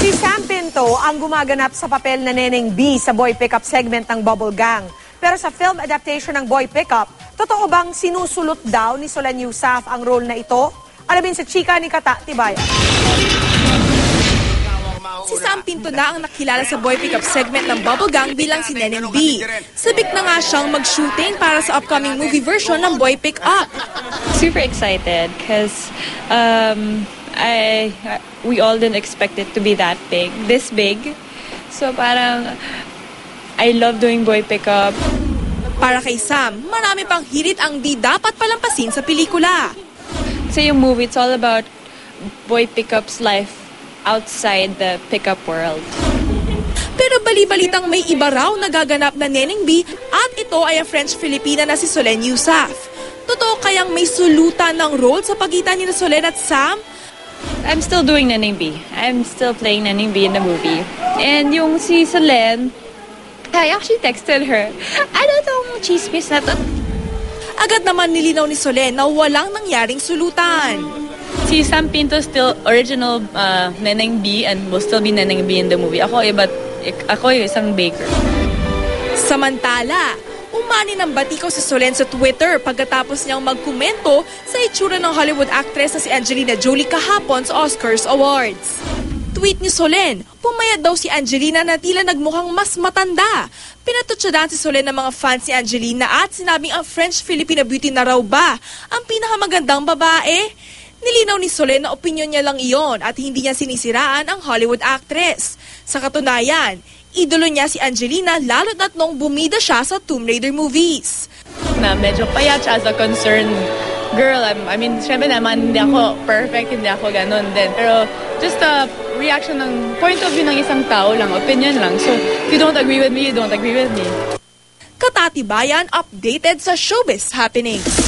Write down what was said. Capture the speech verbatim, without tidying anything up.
Si Sam Pinto ang gumaganap sa papel na Neneng B sa Boy Pickup segment ng Bubble Gang. Pero sa film adaptation ng Boy Pickup, totoo bang sinusulot daw ni Solen Yusaf ang role na ito? Alamin sa chika ni Kata Tibayan. Si Sam Pinto na ang nakilala sa Boy Pickup segment ng Bubble Gang bilang si Neneng B. Sabik na nga siyang mag-shooting para sa upcoming movie version ng Boy Pickup. Super excited because um, I we all didn't expect it to be that big, this big. So parang I love doing Boy Pickup. Para kay Sam, marami pang hirit ang di dapat palampasin sa pelikula. So yung movie, it's all about Boy Pickup's life outside the pickup world. Pero bali-balitang may iba raw nagaganap na Neneng B at ito ay ang French-Filipina na si Solen Yusaf. Totoo kayang may sulutan ng role sa pagitan ni Solen at Sam? I'm still doing Neneng B. I'm still playing Neneng B in the movie. And yung si Solen, I actually texted her, ano tong chismis na to? Agad naman nilinaw ni Solen na walang nangyaring sulutan. Si Sam Pinto still original uh, Neneng B and will still be Neneng B in the movie. Ako iba, ako yung isang baker. Samantala, umani ng batikaw si Solen sa Twitter pagkatapos niyang magkomento sa itsura ng Hollywood actress na si Angelina Jolie kahapon sa Oscars Awards. Tweet ni Solen, pumayat daw si Angelina na tila nagmukhang mas matanda. Pinatutsyadan si Solen ng mga fans ni Angelina at sinabing ang French-Filipina beauty na raw ba ang pinakamagandang babae? Nilinaw ni Solen na opinyon niya lang iyon at hindi niya sinisiraan ang Hollywood actress. Sa katunayan, idolo niya si Angelina lalo't at nung bumida siya sa Tomb Raider movies. Na medyo payat siya as a concerned girl. I mean, syempre naman hindi ako perfect, hindi ako ganun din. Pero just a reaction ng point of view ng isang tao lang, opinion lang. So, if you don't agree with me, you don't agree with me. Kata Tibayan, updated sa showbiz happenings.